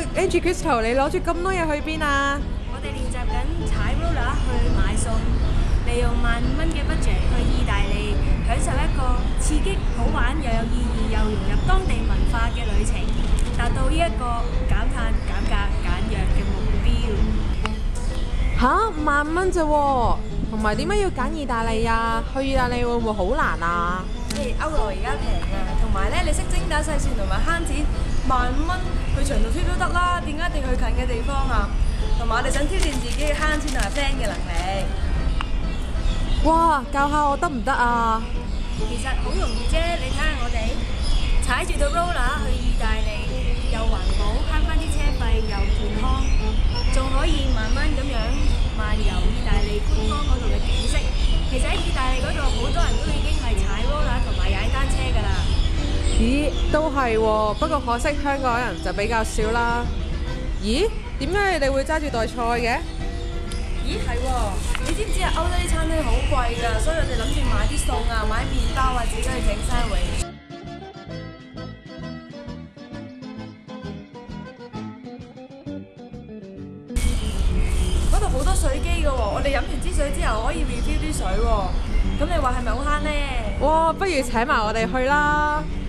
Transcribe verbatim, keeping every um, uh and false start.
Angie Crystal，你攞住咁多嘢去邊啊？ 我哋練習緊踩 roller 去買餸，利用萬五蚊嘅 budget 去意大利，享受一個刺激、好玩又有意義又融入當地文化嘅旅程，達到呢一個減碳、減價、簡約嘅目標。 吓，萬蚊啫喎，同埋點解要揀意大利啊？去意大利會唔會好難啊？ 誒歐羅而家平啊，同埋咧你識精打細算同埋慳錢，萬五蚊去長途 trip 都得啦，點解一定要去近嘅地方啊？同埋我哋想挑戰自己嘅慳錢同埋 plan 嘅能力。 哇，教下我得唔得啊？ 其實好容易啫，你睇下我哋踩住到 roller 去意大利，又環保，慳翻啲車費，又健康，仲可以慢慢咁樣漫遊意大利觀光嗰度嘅景色。其實喺意大利嗰度好多人都已經係踩 roller 同埋踩單車㗎啦。 咦，都係喎，不過可惜香港人就比較少啦。咦，點解你哋會揸住袋菜嘅？ 咦係喎，你知唔知啊？歐洲啲餐廳好貴㗎，所以我哋諗住買啲餸啊，買麵包啊，自己去整sandwich。嗰度好多水機㗎喎，我哋飲完支水之後可以 refill 啲水喎，咁你話係咪好慳呢？ 哇，不如請埋我哋去啦！